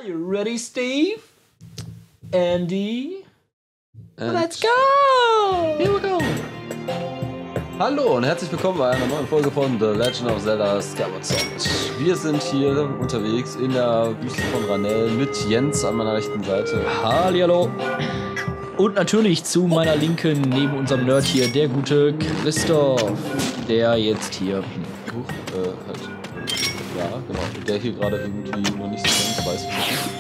Are you ready, Steve? Andy? Let's go! Here we go! Hallo und herzlich willkommen bei einer neuen Folge von The Legend of Zelda Skyward Sword. Wir sind hier unterwegs in der Wüste von Ranel mit Jens an meiner rechten Seite. Hallihallo! Und natürlich zu meiner Linken, neben unserem Nerd hier, der gute Christoph, der jetzt hier... Halt. Ja, genau. Der hier gerade irgendwie noch nicht so ganz weiß,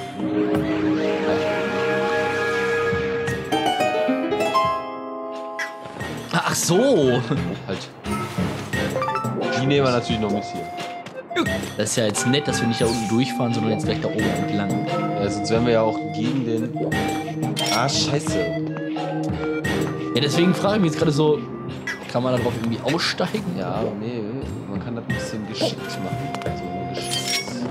Ach so! Halt. Die nehmen wir natürlich noch mit hier. Das ist ja jetzt nett, dass wir nicht da unten durchfahren, sondern jetzt gleich da oben entlang. Ja, sonst wären wir ja auch gegen den... Ah, scheiße. Ja, deswegen frage ich mich jetzt gerade so, kann man darauf irgendwie aussteigen? Ja, nee, man kann das ein bisschen geschickt machen. Also nur geschickt.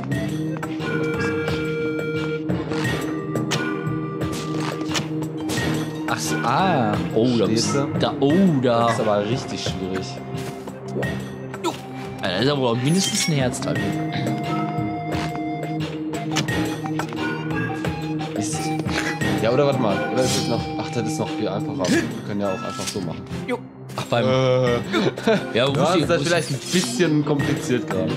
Ach so, oh, da bist du? da. Das ist aber richtig schwierig. Das ist aber auch mindestens ein Herzteil. Ja, oder warte mal. Oder ist das noch. Ach, das ist noch viel einfacher. Wir können ja auch einfach so machen. Ach, beim. Ja, das ist vielleicht ein bisschen kompliziert gerade.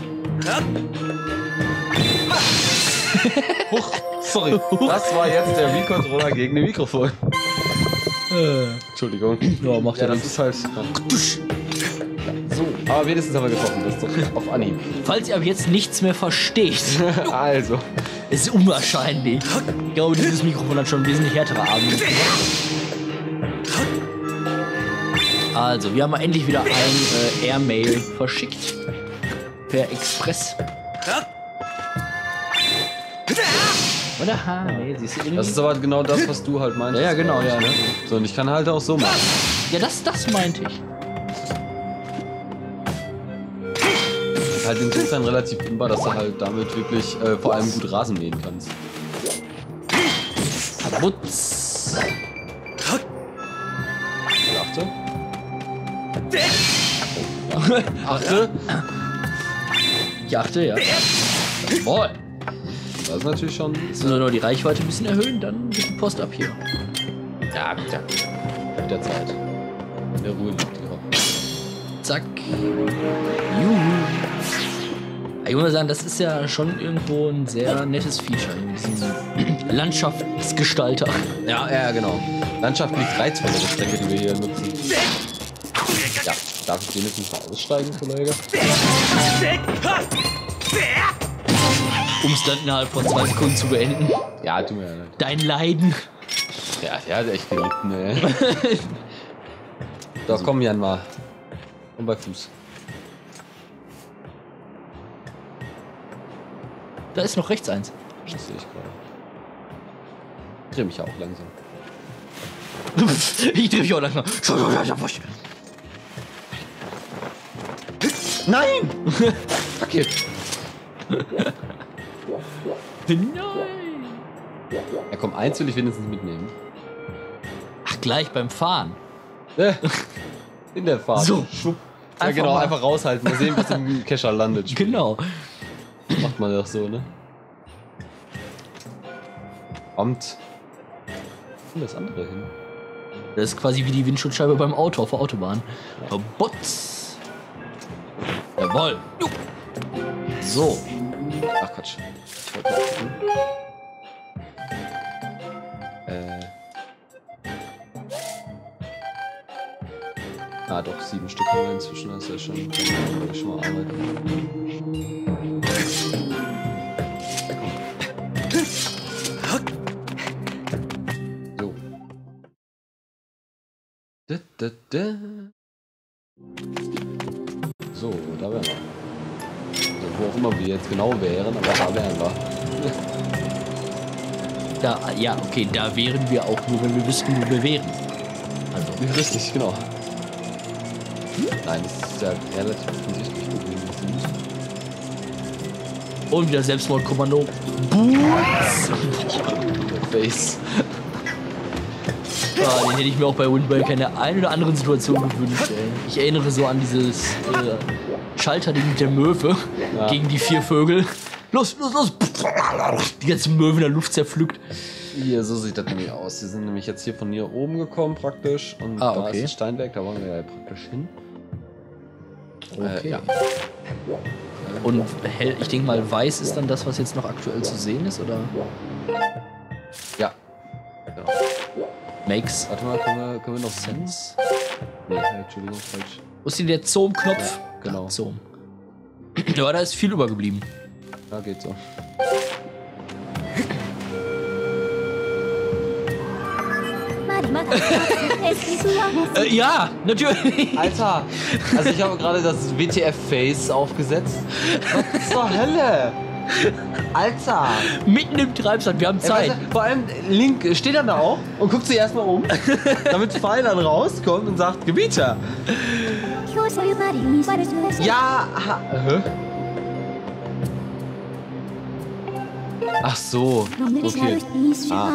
Huch, sorry. Das war jetzt der Wii-Controller gegen den Mikrofon. Entschuldigung. Ja, macht ja das ist halt. So, aber wenigstens haben wir getroffen. Das ist doch auf Anhieb. Falls ihr ab jetzt nichts mehr versteht. Also. Es ist unwahrscheinlich. Ich glaube, dieses Mikrofon hat schon wesentlich härtere Arme. Also, wir haben mal endlich wieder ein Airmail verschickt. Per Express. Oder? Nee, siehst du irgendwie? Das ist aber genau das, was du halt meinst. Ja, genau, ja. Ne? So, und ich kann halt auch so machen. Ja, das meinte ich. Ist halt insofern relativ dehnbar, dass du halt damit wirklich vor allem gut Rasen mähen kannst. Putz. Achte. Achte. Ich achte, ja. Jawohl. Das ist natürlich schon. Jetzt müssen wir nur die Reichweite ein bisschen erhöhen, dann geht die Post ab hier. Ja, mit der Zeit. In der Ruhe liegt die Hoffnung. Zack. Juhu. Ich muss mal sagen, das ist ja schon irgendwo ein sehr nettes Feature. Diesen Landschaftsgestalter. Ja, genau. Landschaft liegt reizvollere Strecke, die wir hier nutzen. Ja, darf ich wenigstens mal aussteigen, Kollege? Um es dann innerhalb von 2 Sekunden zu beenden. Ja, tu mir ja nicht. Dein Leiden. Ja, der hat echt gelitten, ey. So, komm, Jan, mal. Und bei Fuß. Da ist noch rechts eins. Das sehe ich gerade. Ich drehe mich ja auch langsam. Ich drehe mich auch langsam. Nein! Fuck it. Nein! Ja, komm, eins will ich wenigstens mitnehmen. Ach, gleich beim Fahren. In der Fahrt. So. Schwupp. Ja, genau, einfach raushalten. Mal sehen, was im Kescher landet. Genau. Macht man doch so, ne? Kommt. Wo ist das andere hin? Das ist quasi wie die Windschutzscheibe beim Auto auf der Autobahn. Botz. Jawohl. So. Ach Quatsch. Ich wollte mal gucken. Ah doch, 7 Stück haben wir inzwischen, das ist ja schon mal Arbeit. So. So, da wären wir. Also, wo auch immer wir jetzt genau wären, aber da wären wir. Da, ja, okay, da wären wir auch nur, wenn wir wüssten, wo wir wären. Also. Richtig, genau. Nein, das ist ja relativ offensichtlich, wo wir sind. Und wieder Selbstmordkommando. Boots! Face. Den hätte ich mir auch bei Wind Waker in der einen oder anderen Situation gewünscht. Ey. Ich erinnere so an dieses Schalterding mit der Möwe gegen die 4 Vögel. Los, los, los. Die ganze Möwe in der Luft zerpflückt. Hier, so sieht das nämlich aus. Die sind nämlich jetzt hier von hier oben gekommen praktisch. Und da ist ein Steinwerk, da wollen wir ja praktisch hin. Okay. Ja. Und hell, ich denke mal, weiß ist dann das, was jetzt noch aktuell zu sehen ist, oder? Ja. Genau. Makes. Warte mal, können wir noch Sense? Nee, Entschuldigung, falsch. Wo ist denn der Zoom-Knopf? Ja, genau. Da, Zoom. Ja, da ist viel übergeblieben. Ja, geht so. Ja, natürlich. Alter, also ich habe gerade das WTF-Face aufgesetzt. Was zur Hölle? Alter! Mitten im Treibsand, wir haben Zeit. Weißt du, vor allem Link steht dann da auch und guckt sich erstmal um, damit Pfeil dann rauskommt und sagt, Gebieter! Ja! Hä? Ach so, okay. Ah.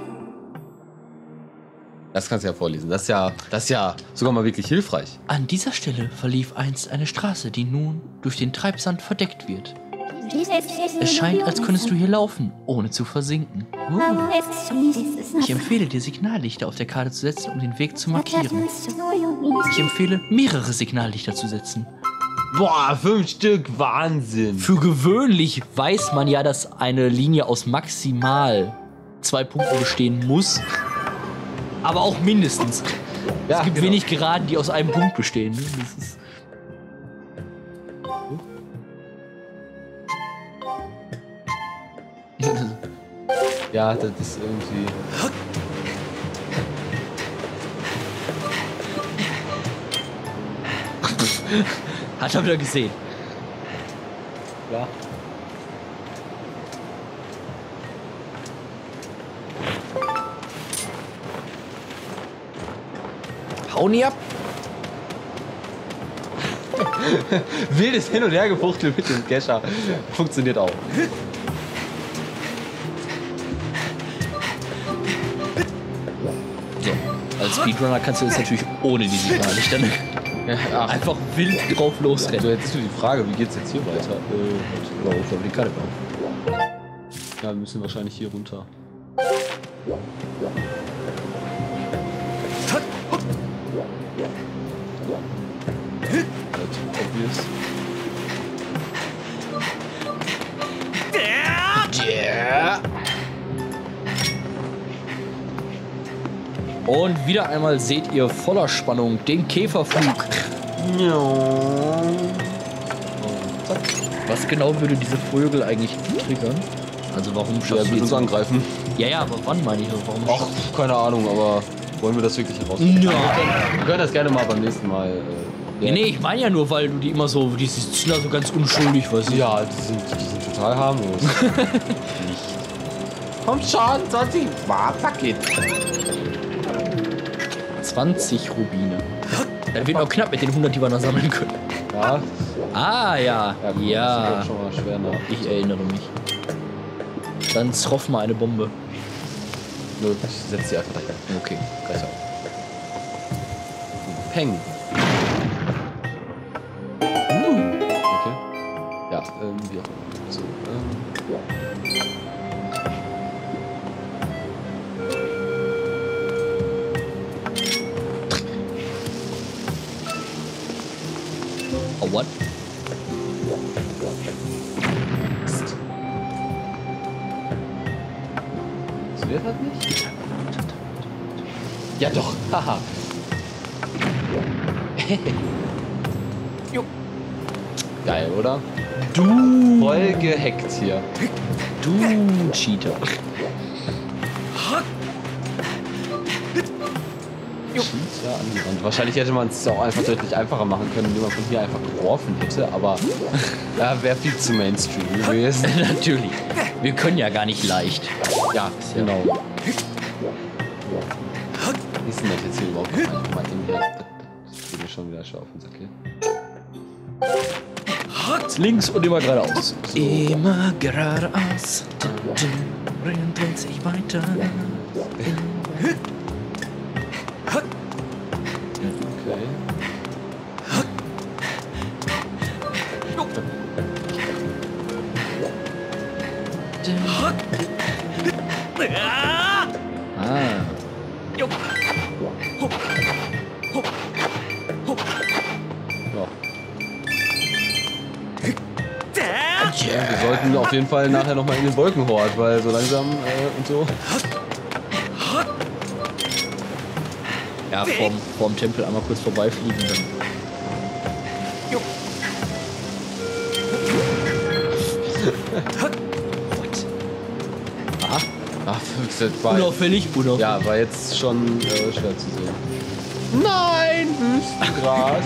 Das kannst du ja vorlesen. Das ist ja sogar mal wirklich hilfreich. An dieser Stelle verlief einst eine Straße, die nun durch den Treibsand verdeckt wird. Es scheint, als könntest du hier laufen, ohne zu versinken. Ich empfehle dir, Signallichter auf der Karte zu setzen, um den Weg zu markieren. Ich empfehle, mehrere Signallichter zu setzen. Boah, 5 Stück, Wahnsinn. Für gewöhnlich weiß man ja, dass eine Linie aus maximal 2 Punkten bestehen muss. Aber auch mindestens. Ja, es gibt genau. wenig Geraden, die aus einem Punkt bestehen. Das ist Ja, das ist irgendwie... Hat er wieder gesehen. Ja. Hau nie ab. Wildes Hin- und Hergefuchtel mit dem Kescher. Funktioniert auch. So, als Speedrunner kannst du das natürlich ohne die Signallichter einfach wild drauf losrennen. So, jetzt ist nur die Frage, wie geht's jetzt hier weiter? Ich glaube, die Karte drauf. Ja, wir müssen wahrscheinlich hier runter. Obvious. Yeah. Und wieder einmal seht ihr voller Spannung den Käferflug. Was genau würde diese Vögel eigentlich triggern? Also warum Ja, schaffst du uns jetzt... angreifen. Ja, aber wann meine ich? Warum Ach, keine Ahnung, aber wollen wir das wirklich herausfinden? Ja. Wir können das gerne mal beim nächsten Mal. Nee, ich meine ja nur, weil du die immer so, die sind da so ganz unschuldig, weißt du? Ja, die sind total harmlos. Nicht. Kommt schon, 20 Paket. 20 Rubine. Dann wird auch knapp mit den 100, die wir noch sammeln können. Ja. Ah, ja. Gut, Ja. Das ist schon mal schwer nach. Ich erinnere mich. Dann zroff mal eine Bombe. Nö, ich setz sie einfach dahin. Okay. Gleich auf. Peng. Okay. Ja, wie auch immer. So, Oh, what? Mist. Funktioniert das nicht? Ja doch, haha. Jo. Geil, oder? Du. Voll gehackt hier. Du Cheater. Ja, angewandt. Wahrscheinlich hätte man es auch einfach deutlich einfacher machen können, indem man von hier einfach geworfen hätte, aber wäre viel zu Mainstream gewesen. Natürlich. Wir können ja gar nicht leicht. Ja, genau. Wie ist denn das jetzt hier überhaupt? Guck mal in hier. Das geht mir schon wieder schon auf den Sack hier. Links und immer geradeaus. So. Immer geradeaus. Dreht sich weiter. Okay. Ah. Ja. Wir sollten auf jeden Fall nachher nochmal in den Wolkenhort, weil so langsam und so. Ja, vorm Tempel einmal kurz vorbeifliegen. Dann. Ach, das war unauffällig. Ja, war jetzt schon schwer zu sehen. Nein, Wüstengras.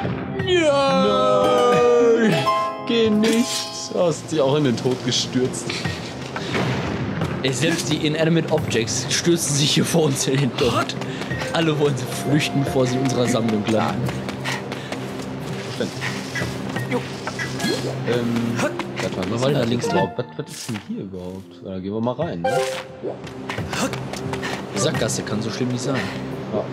Nein. Geh nicht. Du hast dich auch in den Tod gestürzt. Selbst die Inanimate Objects stürzen sich hier vor uns in den Tod. Alle wollen sie flüchten, bevor sie in unserer Sammlung landen. Was war da links drauf? Was ist denn hier überhaupt? Da gehen wir mal rein, ne? Die Sackgasse kann so schlimm nicht sein. Ja.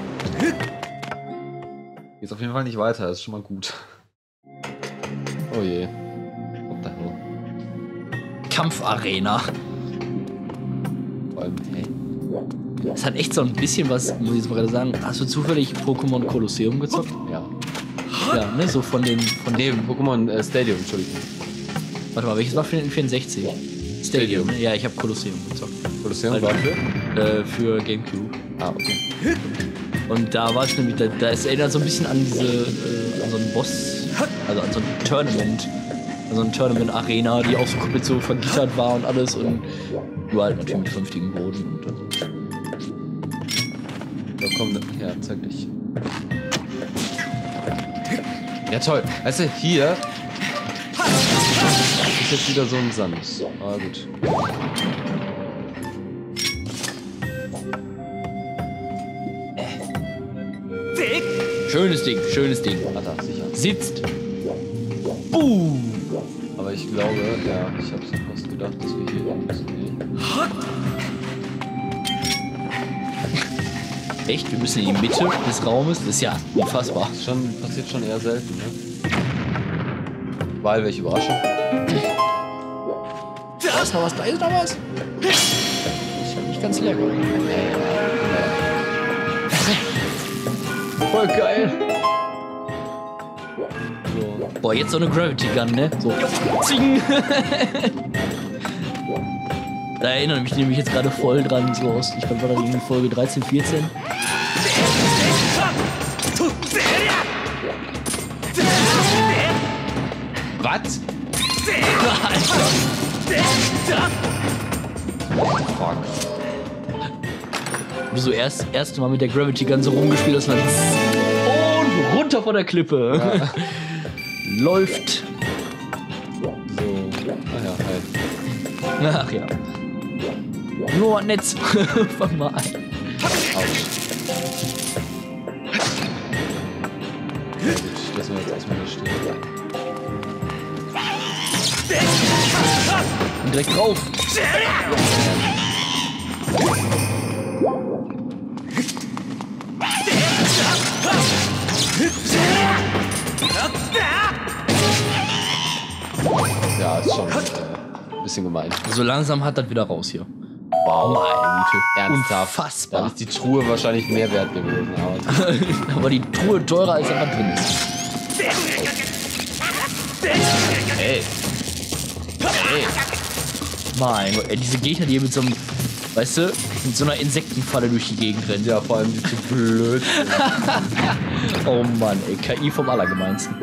Geht auf jeden Fall nicht weiter, das ist schon mal gut. Oh je. What the hell? Kampfarena. Vor allem, hey. Es hat echt so ein bisschen was, muss ich jetzt mal gerade sagen. Hast du zufällig Pokémon Kolosseum gezockt? Ja. Ja, ne, so von dem Pokémon Stadium, Entschuldigung. Warte mal, welches war für den 64? Stadium. Ja, ich habe Kolosseum gezockt. Kolosseum war für Gamecube. Ah, okay. Und da war es nämlich, da ist erinnert so ein bisschen an diese, an so einen Boss, also an so ein Tournament. Also eine Tournament-Arena, die auch so komplett so vergittert war und alles und du halt natürlich mit vernünftigen Boden und so. So, komm, ja, zeig dich. Ja, toll. Weißt du, hier ist jetzt wieder so ein Sand. Aber gut. Schönes Ding, schönes Ding. Ah, da, sicher. Sitzt. Boom. Aber ich glaube, ja, ich hab's fast gedacht, dass wir hier müssen. Nee. Echt? Wir müssen in die Mitte des Raumes? Das ist ja unfassbar. Das passiert schon eher selten, ne? Weil, welche Überraschung. Da ist noch was, da ist noch was. Ich hab nicht ganz leer. Voll geil. So. Boah, jetzt so eine Gravity Gun, ne? So. Zing. Da erinnere mich nämlich jetzt gerade voll dran, so aus, ich glaube, war da in Folge 13, 14. Was? Alter. Fuck. Du so erste Mal mit der Gravity Gun so rumgespielt hast und runter von der Klippe. Ja. Läuft. So. Ah ja, halt. Ach ja. Nur Netz. Fang mal an. Autsch. Ja, gut, ich lass mal jetzt erstmal hier stehen. Und direkt drauf. Ja, ist schon ein bisschen gemein. So langsam hat das wieder raus hier. Wow. Meine Güte. Ernsthaft. Unfassbar. Dann ist die Truhe wahrscheinlich mehr wert gewesen. Aber Aber die Truhe teurer als da drin ist. hey. Hey. Mein Gott, ey, diese Gegner, die hier mit so einem, weißt du, mit so einer Insektenfalle durch die Gegend rennen. Ja, vor allem die zu blöd sind. Oh Mann, ey, KI vom Allergemeinsten.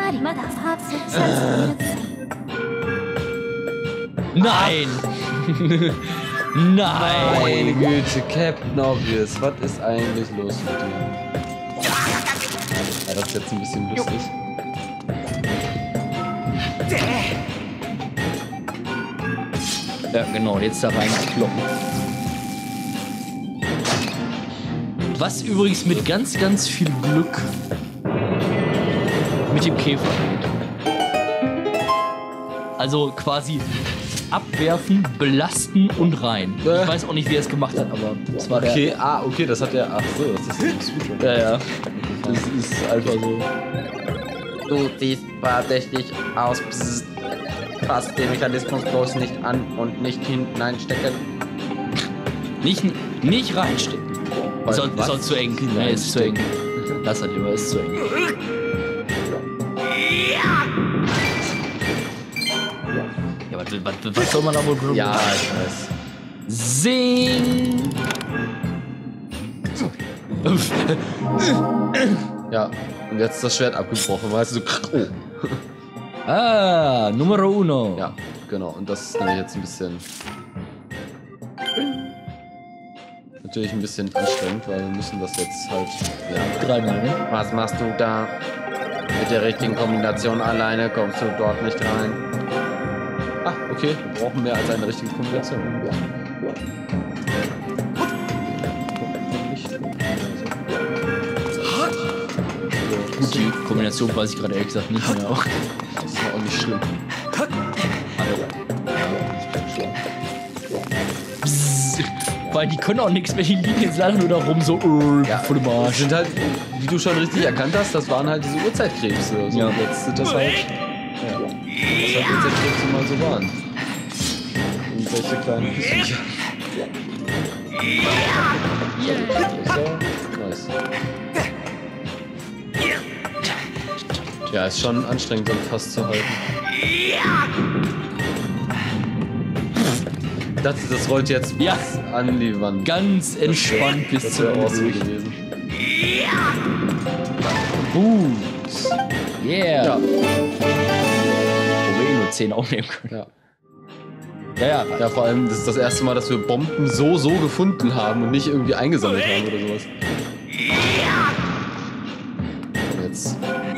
Nein! Nein! Meine Güte, Captain Obvious, was ist eigentlich los mit dir? Ja, das ist jetzt ein bisschen lustig. Ja, genau, jetzt da rein kloppen. Was übrigens mit ganz, ganz viel Glück mit dem Käfer geht. Also quasi abwerfen, belasten und rein. Ich weiß auch nicht, wie er es gemacht hat, aber das war Okay, okay, das hat er. Ach so, das ist ein Switch. der. Ja. Das ist einfach so. Du siehst verdächtig aus. Psst. Fass den Mechanismus bloß nicht an und nicht hineinstecken. Nicht reinstecken. Ist auch zu eng. Nee, ist zu eng. Lass halt lieber, ist zu eng. Ja, was soll man da wohl drüber? Ja, ich weiß. Sing! Ja, und jetzt ist das Schwert abgebrochen, weißt du, so. Oh. Ah, Numero uno. Ja, genau. Und das ist nämlich jetzt ein bisschen. Natürlich ein bisschen anstrengend, weil wir müssen das jetzt halt. Ja. Dreimal, ne? Was machst du da? Mit der richtigen Kombination alleine kommst du dort nicht rein. Ah, okay. Wir brauchen mehr als eine richtige Kombination. Gut, die Kombination weiß ich gerade ehrlich gesagt nicht mehr. Auch. Das ist auch nicht schlimm. Psst. Weil die können auch nichts mehr, die liegen jetzt leider nur da rum, so voll im Das Arsch. sind halt, wie du schon richtig erkannt hast, das waren halt diese Urzeitkrebse. So, Ja. jetzt sind das halt. Ja, was halt Urzeitkrebse mal so waren. Irgendwelche kleinen Küsschen. Nice. Ja, ist schon anstrengend, so ein Fass zu halten. Das rollt jetzt Ja. an die Wand. Ganz entspannt bis Das zum wäre Ende auch so durch. gewesen. Gut. Yeah. Ja. Wo wir nur 10 aufnehmen können. Ja. Ja. Ja, vor allem, das ist das erste Mal, dass wir Bomben so gefunden haben und nicht irgendwie eingesammelt haben oder sowas. Und jetzt.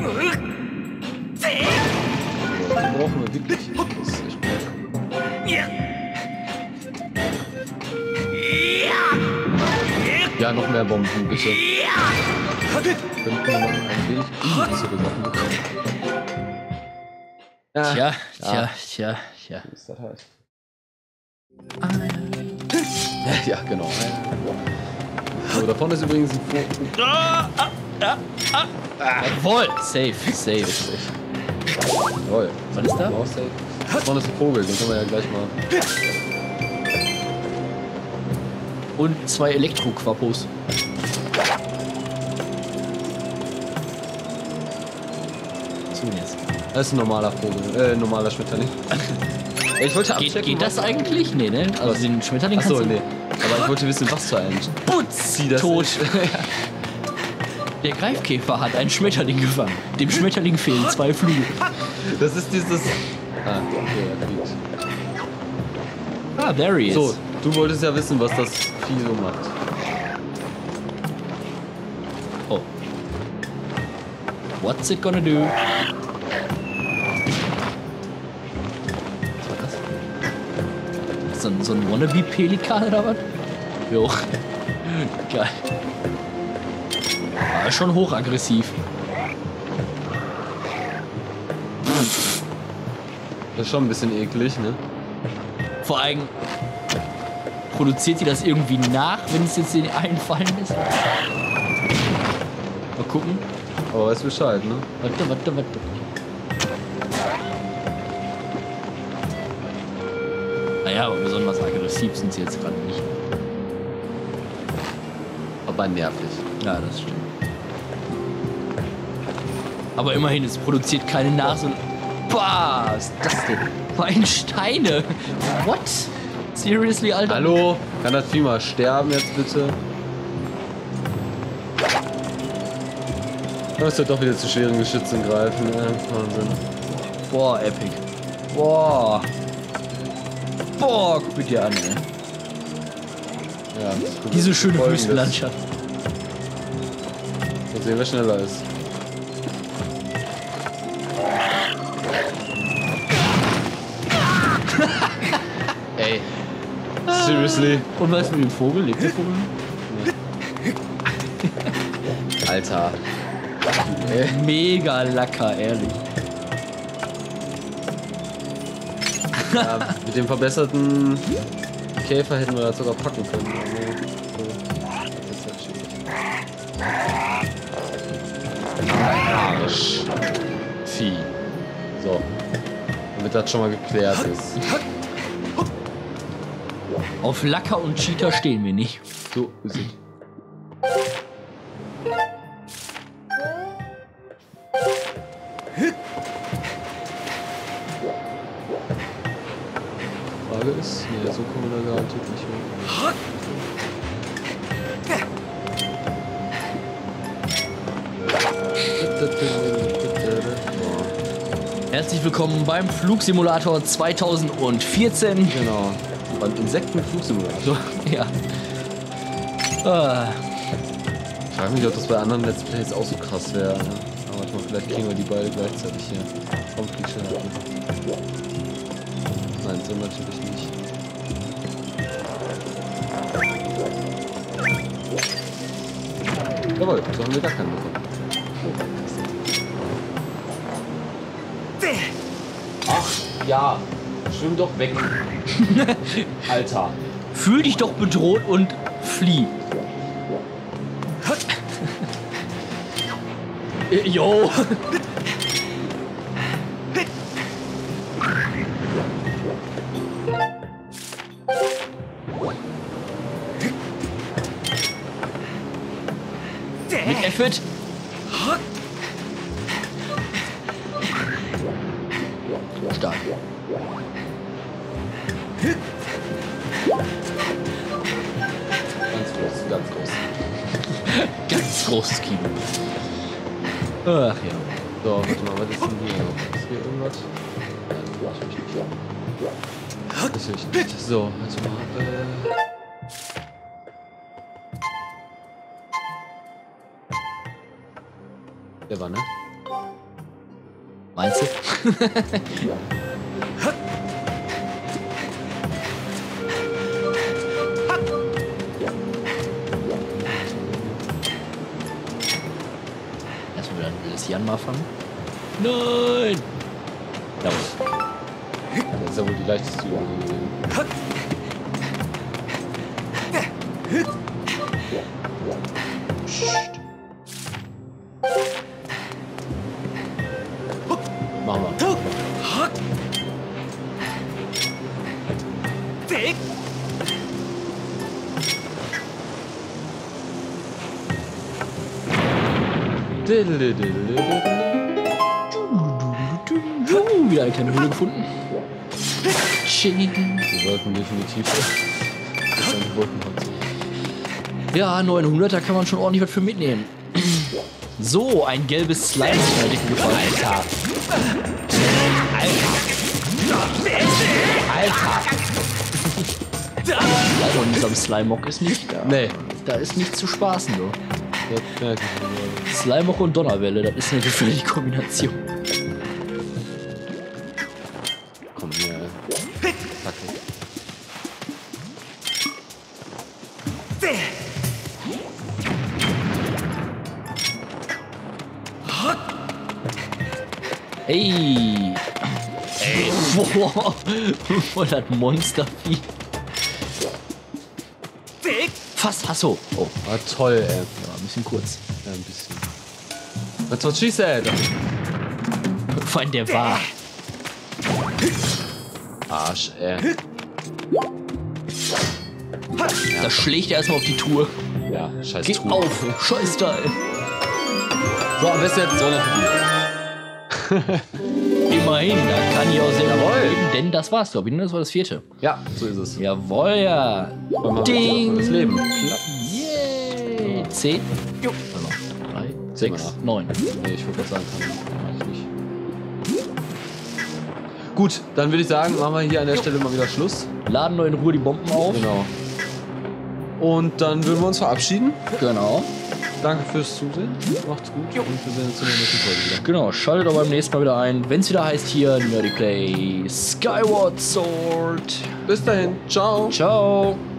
Die brauchen wir wirklich. Das ist echt gut. Ja, noch mehr Bomben, bitte. Könnten wir noch ein wenig unnützere Sachen bekommen. Ja, Tja. wie ist das halt? Ja, genau. So, da vorne ist übrigens ein Jawohl. Safe. Jawohl. Was ist da? Auch safe. Da vorne ist ein Vogel, den können wir ja gleich mal. Und 2 Elektroquappos. Was tun jetzt? Das ist ein normaler Vogel, normaler Schmetterling. Ich wollte abchecken. Geht das eigentlich? Nee, ne? Also Was? den Schmetterling Achso, kannst du... nee. Aber ich wollte wissen, was für ein. Putzi, das tot. ist. Der Greifkäfer hat einen Schmetterling gefangen. Dem Schmetterling fehlen 2 Flügel. Das ist dieses. Ah, okay, er fliegt. Ah, there he is. So, du wolltest ja wissen, was das Vieh so macht. Oh. What's it gonna do? Was war das? So ein Wannabe-Pelikan oder was? Jo. Geil. War schon hochaggressiv. Das ist schon ein bisschen eklig, ne? Vor allem produziert die das irgendwie nach, wenn es jetzt den einfallen ist. Mal gucken. Aber weißt Bescheid, ne? Warte. Naja, aber besonders aggressiv sind sie jetzt gerade nicht. Aber nervig. Ja, das stimmt. Aber immerhin, es produziert keine Nase. Boah, was ist das denn? Ein Steine. What? Seriously, Alter? Hallo? Kann das Vieh mal sterben jetzt bitte? Das wird doch wieder zu schweren Geschützen greifen, ne? Wahnsinn. Boah, epic. Boah, guck dir an, ey. Ja, das ist gut. Diese schöne Folgendes. Wüstenlandschaft. Mal sehen, wer schneller ist. Ey. Seriously? Und was mit dem Vogel? Lebt der Vogel? Alter. Ey. Mega lecker, ehrlich. Ja, mit dem verbesserten Käfer hätten wir das sogar packen können. Also, so. Das ist halt schwierig. Arsch. Vieh. So. Damit das schon mal geklärt ist. Auf Lacker und Cheater stehen wir nicht. So ist es. Frage ist, nee, so kommen wir da garantiert nicht mehr. Herzlich willkommen beim Flugsimulator 2014. Genau. Beim Insektenflugsimulator. Ja. Ah. Ich frage mich, ob das bei anderen Let's Plays auch so krass wäre. Ne? Aber warte mal, vielleicht kriegen wir die beide gleichzeitig hier. Komm, flieg schnell ab. Nein, so natürlich nicht. Jawohl, so haben wir gar keinen bekommen. Ach, ja. Schwimm doch weg. Alter. Fühl dich doch bedroht und flieh. Jo. Mit Effort. Stark. Ganz groß, ganz groß. Ganz großes Kino. Ach ja. So, warte mal, was ist denn hier noch? Ist hier irgendwas? Nein, natürlich nicht. So, warte mal. Der war, ne? Meinst du? Erstmal wieder ein wildes Janma fangen. Nein! Jawohl. Das ist ja wohl die leichteste Übung gewesen. Machen wir. Wieder eine kleine Höhle gefunden. Ching. Wir sollten definitiv bis an die Wolken kommen. Ja, 900, da kann man schon ordentlich was für mitnehmen. So, ein gelbes Slime ist mir dick gefallen. Alter. Also in diesem Slime-Mock ist nicht da. Nee. Da ist nichts zu spaßen, du. Das merke ich nicht. Slime-Mock und Donnerwelle, das ist eine gefährliche Kombination. Komm hier. Kacke. Ey! Ey! Boah! Voll das Monstervieh. Fast Hasso. Oh, Ah, toll, ey. ja, ein bisschen kurz. Ja, ein bisschen. That's what she said. Vor allem der war. Arsch, ey. Da schlägt er erstmal auf die Tour. Ja, scheiß Geh Truhe. auf! Scheiß Teil! So, am besten jetzt so nach Immerhin, da kann ich auch sehr Jawohl. leben, denn das war's, glaube ich. Ne? Das war das 4. Ja, so ist es. Jawohl, ja. Wollen wir Ding! das Leben. Klapp. Yay! 10. Jo. 3, 6, nach. 9. Nee, ich würde gerade sagen, mach ich nicht. Gut, dann würde ich sagen, machen wir hier an der Stelle mal wieder Schluss. Laden wir in Ruhe die Bomben auf. Genau. Und dann würden wir uns verabschieden. Genau. Danke fürs Zusehen. Macht's gut. Und wir sehen uns in der nächsten Folge wieder. Genau, schaltet auch beim nächsten Mal wieder ein, wenn es wieder heißt hier Nerdy Play Skyward Sword. Bis dahin. Ciao. Ciao.